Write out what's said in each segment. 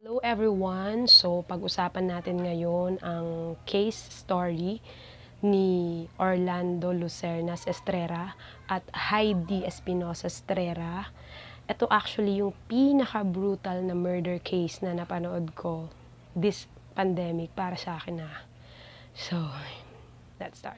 Hello everyone! So, pag-usapan natin ngayon ang case story ni Orlando Lucernas Estrera at Heidi Espinosa Estrera. Ito actually yung pinaka-brutal na murder case na napanood ko this pandemic para sa akin na. So, let's start.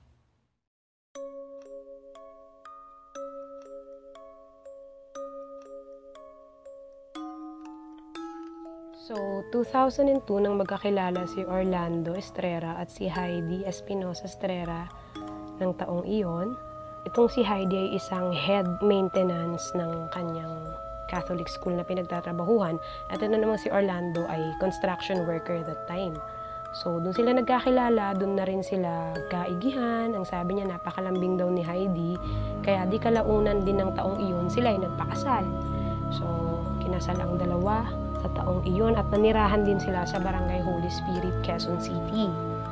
So, 2002 nang magkakilala si Orlando Estrera at si Heidi Espinosa Estrera ng taong iyon. Itong si Heidi ay isang head maintenance ng kanyang Catholic school na pinagtatrabahuhan. At ito naman si Orlando ay construction worker that time. So, doon sila nagkakilala, doon na rin sila kaigihan. Ang sabi niya, napakalambing daw ni Heidi. Kaya di kalaunan din ng taong iyon, sila ay nagpakasal. So, kinasal ang dalawa sa taong iyon at nanirahan din sila sa Barangay Holy Spirit, Quezon City.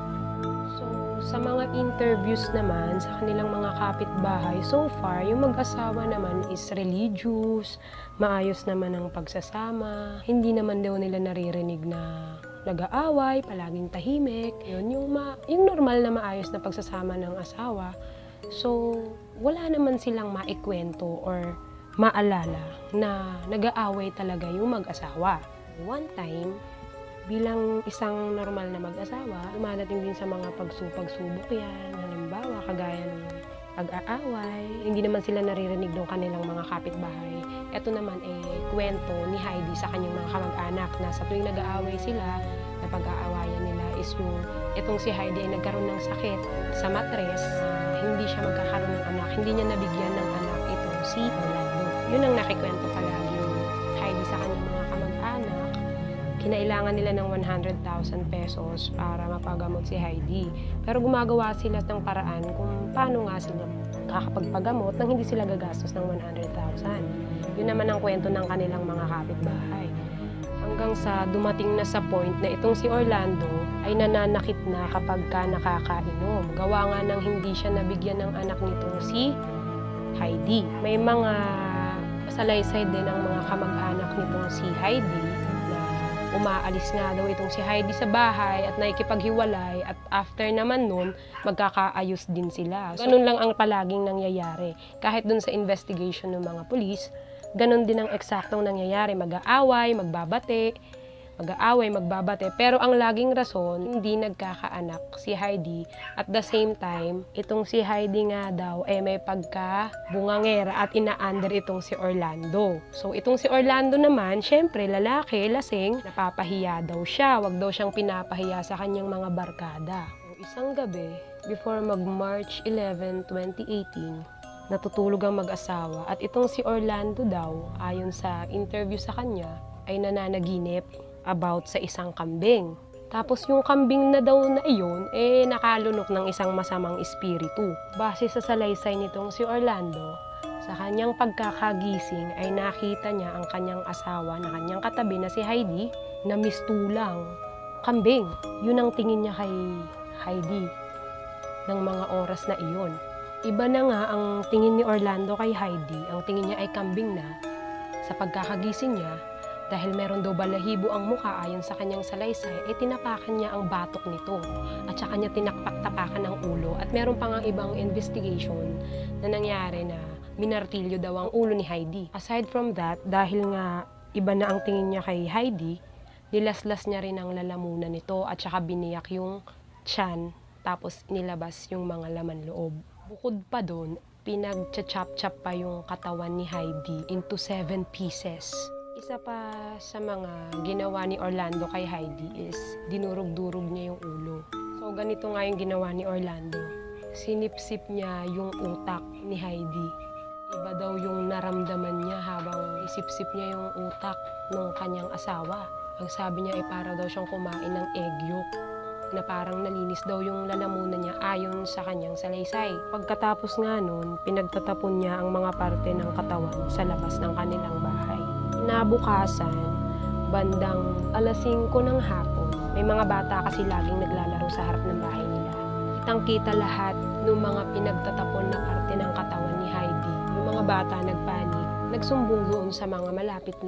So, sa mga interviews naman sa kanilang mga kapitbahay, so far, yung mag-asawa naman is religious, maayos naman ang pagsasama, hindi naman daw nila naririnig na nag-aaway, palaging tahimik. Yun, yung normal na maayos na pagsasama ng asawa. So, wala naman silang maikwento or maalala na nag-aaway talaga yung mag-asawa. One time, bilang isang normal na mag-asawa, dumadating din sa mga pagsubok yan. Halimbawa, kagaya ng pag-aaway, hindi naman sila naririnig ng kanilang mga kapitbahay. Ito naman kwento ni Heidi sa kanyang mga kamag-anak na sa tuwing nag-aaway sila, na pag-aawayan nila is yung itong si Heidi ay nagkaroon ng sakit sa matres, hindi siya magkakaroon ng anak, hindi niya nabigyan ng anak itong si Orlando. Yun ang nakikwento palagi yung Heidi sa kanyang mga kamag-anak. Kinailangan nila ng 100,000 pesos para mapagamot si Heidi. Pero gumagawa sila ng paraan kung paano nga sila kakapagpagamot nang hindi sila gagastos ng 100,000. Yun naman ang kwento ng kanilang mga kapitbahay. Hanggang sa dumating na sa point na itong si Orlando ay nananakit na kapag ka nakakainom. Gawa nga nang hindi siya nabigyan ng anak nitong si Heidi. May mga salaysay din ang mga kamag-anak nitong si Heidi na umaalis nga daw itong si Heidi sa bahay at nakikipaghiwalay at after naman nun, magkakaayos din sila. Ganun lang ang palaging nangyayari. Kahit dun sa investigation ng mga pulis, ganun din ang eksaktong nangyayari. Mag-aaway, magbabate, pero ang laging rason, hindi nagkakaanak si Heidi. At the same time, itong si Heidi nga daw may pagka-bungangera at ina-under itong si Orlando. So itong si Orlando naman, syempre lalaki, lasing, napapahiya daw siya. Wag daw siyang pinapahiya sa kanyang mga barkada. So, isang gabi, before mag-March 11, 2018, natutulog ang mag-asawa at itong si Orlando daw, ayon sa interview sa kanya, ay nananaginip about sa isang kambing. Tapos yung kambing na daw na iyon, nakalunok ng isang masamang espiritu. Base sa salaysay nitong si Orlando, sa kanyang pagkakagising ay nakita niya ang kanyang asawa na kanyang katabi na si Heidi na mistulang kambing. Yun ang tingin niya kay Heidi ng mga oras na iyon. Iba na nga ang tingin ni Orlando kay Heidi, ang tingin niya ay kambing na. Sa pagkakagising niya, dahil meron daw balahibo ang mukha ayon sa kanyang salaysay, tinapakan niya ang batok nito at saka niya tinakpak-tapakan ang ulo at meron pa nga ibang investigation na nangyari na minartilyo daw ang ulo ni Heidi. Aside from that, dahil nga iba na ang tingin niya kay Heidi, nilaslas niya rin ang lalamunan nito at saka biniyak yung tiyan tapos inilabas yung mga laman loob. Bukod pa doon, pinag-chop-chop pa yung katawan ni Heidi into 7 pieces. Isa pa sa mga ginawa ni Orlando kay Heidi is dinurog-durog niya yung ulo. So ganito nga yung ginawa ni Orlando. Sinipsip niya yung utak ni Heidi. Iba daw yung naramdaman niya habang isipsip niya yung utak ng kanyang asawa. Ang sabi niya ay para daw siyang kumain ng egg yolk na parang nalinis daw yung lalamunan niya ayon sa kanyang salaysay. Pagkatapos nga nun, pinagtatapon niya ang mga parte ng katawan sa labas ng kanilang bahay. Nabukasan, bandang alas 5 ng hapon, may mga bata kasi laging naglalaro sa harap ng bahay nila. Kitang-kita lahat ng mga pinagtatapon na parte ng katawan ni Heidi. Yung mga bata nagpanik, nagsumbong doon sa mga malapit na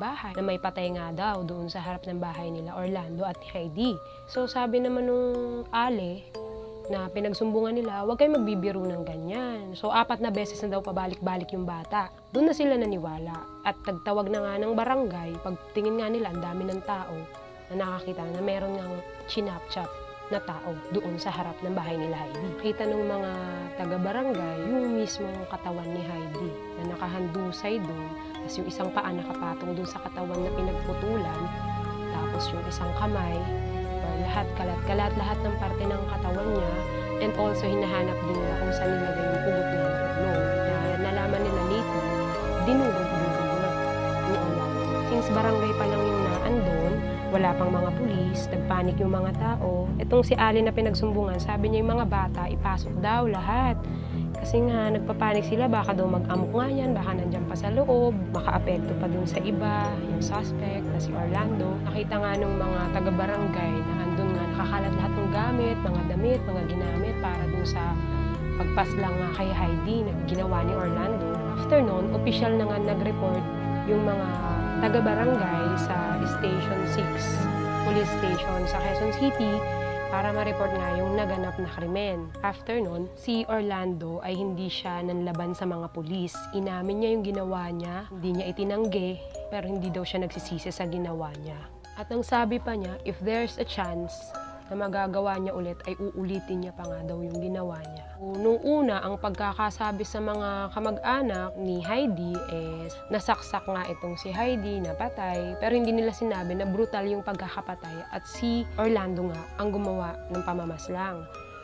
bahay na may patay nga daw doon sa harap ng bahay nila Orlando at ni Heidi. So sabi naman nung Ale na pinagsumbungan nila, huwag kayong magbibiro ng ganyan. So 4 na beses na daw pabalik-balik yung bata. Doon na sila naniwala at nagtawag na nga ng barangay. Pagtingin nga nila, ang dami ng tao na nakakita na meron ng chinap-chap na tao doon sa harap ng bahay nila Heidi. Kita ng mga taga-barangay yung mismong katawan ni Heidi na nakahandusay doon. Tapos yung isang paa nakapatong doon sa katawan na pinagputulan. Tapos yung isang kamay, lahat, kalat-kalat, lahat ng parte ng katawan niya. And also, hinahanap din nila kung saan nilagay yung pugot niya ng ulo. Na nalaman nila lately, dinurog-durog na yung ulo. Since barangay pa lang yung naandun, wala pang mga pulis, nagpanik yung mga tao. Itong si Ali na pinagsumbungan, sabi niya yung mga bata, ipasok daw lahat. Kasi nga, nagpapanik sila, baka daw mag-amok nga yan, baka nandyan pa sa loob, maka-apekto pa dun sa iba, yung suspect na si Orlando. Nakita nga nung mga taga-barangay na andun nga, nakakalat lahat ng gamit, mga damit, mga ginamit para dun sa pagpaslang nga kay Heidi na ginawa ni Orlando. After nun, official na nga nag-report yung mga taga-barangay sa Station 6, police station sa Quezon City, para ma-report nga yung naganap na krimen. After nun, si Orlando ay hindi siya nanlaban sa mga pulis. Inamin niya yung ginawa niya, hindi niya itinanggi, pero hindi daw siya nagsisisi sa ginawa niya. At ang sabi pa niya, if there's a chance na magagawa niya ulit, ay uulitin niya pa nga daw yung ginawa niya. Nung una, ang pagkakasabi sa mga kamag-anak ni Heidi is nasaksak nga itong si Heidi na patay, pero hindi nila sinabi na brutal yung pagkakapatay at si Orlando nga ang gumawa ng pamamaslang.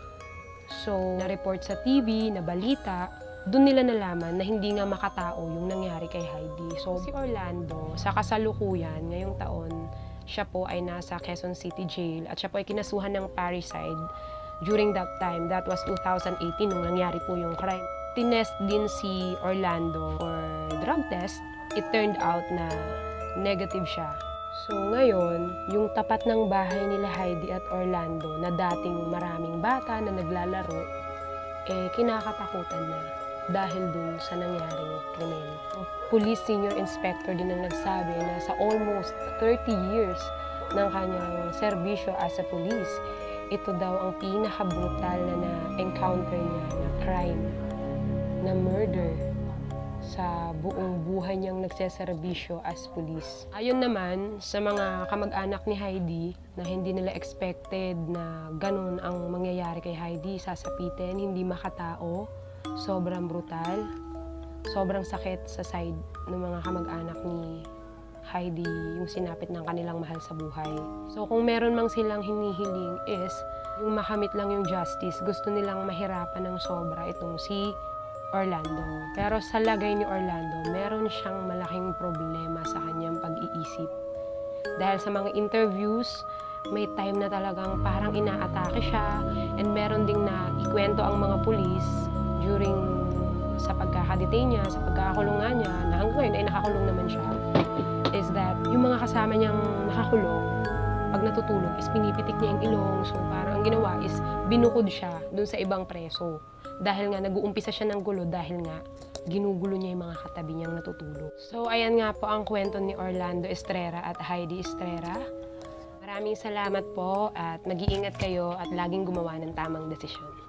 So, na-report sa TV, na balita, doon nila nalaman na hindi nga makatao yung nangyari kay Heidi. So, si Orlando, sa kasalukuyan ngayong taon, siya po ay nasa Quezon City Jail at siya po ay kinasuhan ng parricide during that time. That was 2018 nung nangyari po yung crime. Tinest din si Orlando for drug test. It turned out na negative siya. So ngayon, yung tapat ng bahay nila Heidi at Orlando na dating maraming bata na naglalaro, kinakatakutan na dahil dun sa nangyaring krimen. Police Senior Inspector din ang nagsabi na sa almost 30 years ng kanyang serbisyo as a police, ito daw ang pinaka-brutal na encounter niya na crime, na murder sa buong buhay niyang nagseserbisyo as police. Ayon naman sa mga kamag-anak ni Heidi na hindi nila expected na ganun ang mangyayari kay Heidi, sasapitin, hindi makatao, sobrang brutal, sobrang sakit sa side ng mga kamag-anak ni Heidi yung sinapit ng kanilang mahal sa buhay. So kung meron mang silang hinihiling is yung makamit lang yung justice, gusto nilang mahirapan ng sobra itong si Orlando. Pero sa lagay ni Orlando, meron siyang malaking problema sa kanyang pag-iisip. Dahil sa mga interviews, may time na talagang parang inaatake siya and meron ding na ikwento ang mga pulis during sa pagkakadetain niya, sa pagkakakulungan niya, na hanggang ngayon ay nakakulong naman siya, is that yung mga kasama niyang nakakulong, pag natutulog is pinipitik niya yung ilong. So parang ang ginawa is binukod siya dun sa ibang preso. Dahil nga nag-uumpisa siya ng gulo dahil nga ginugulo niya yung mga katabi niyang natutulog. So ayan nga po ang kwento ni Orlando Estrera at Heidi Estrera. Maraming salamat po at mag-iingat kayo at laging gumawa ng tamang desisyon.